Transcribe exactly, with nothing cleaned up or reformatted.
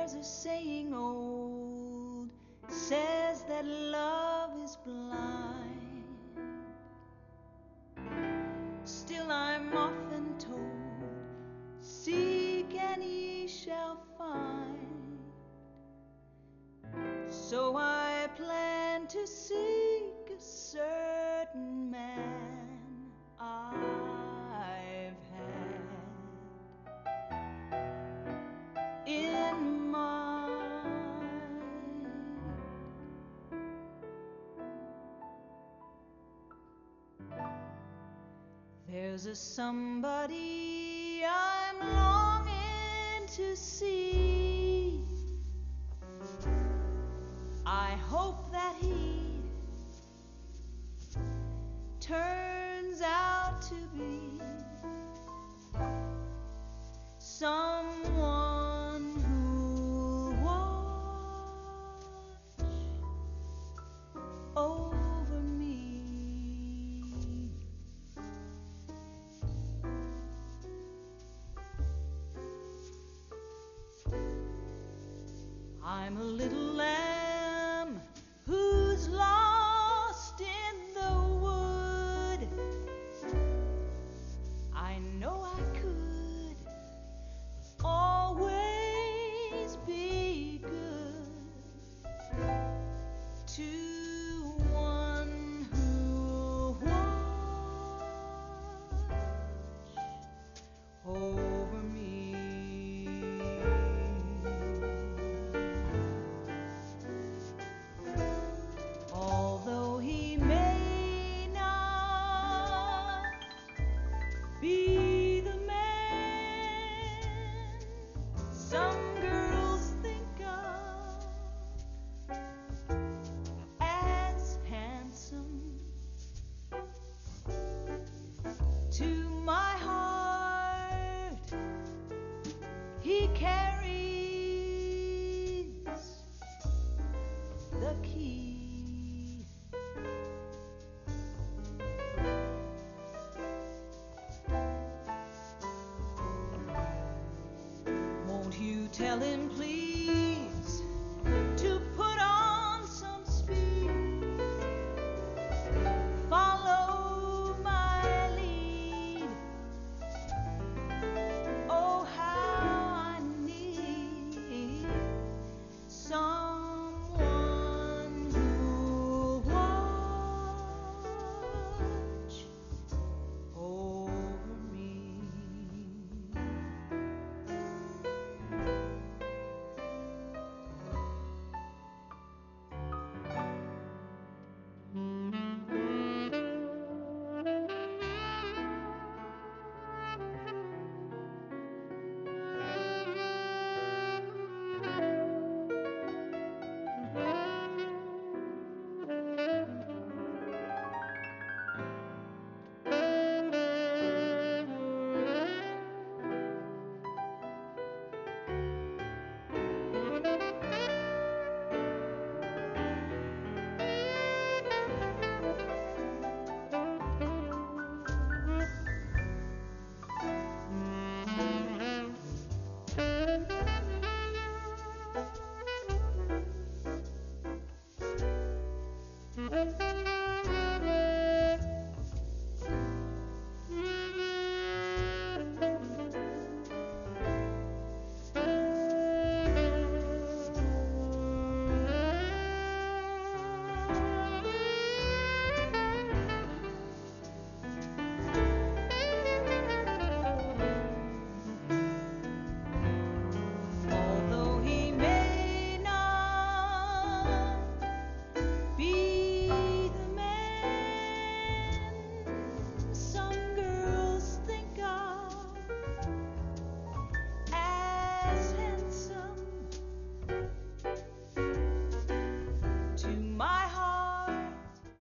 There's a saying old, says that love is blind. Still I'm often told, seek and ye shall find. So I plan to seek a certain man I've had in mind. There's a somebody I'm longing to see. I hope that he turns out to be someone who'll watch over me. I'm a little lamb who's lost in the wood. I know I could always be good to one who'll watch over me. Although he may not be the man some girls think of as handsome, to my heart he carries the key. Won't you tell him, please?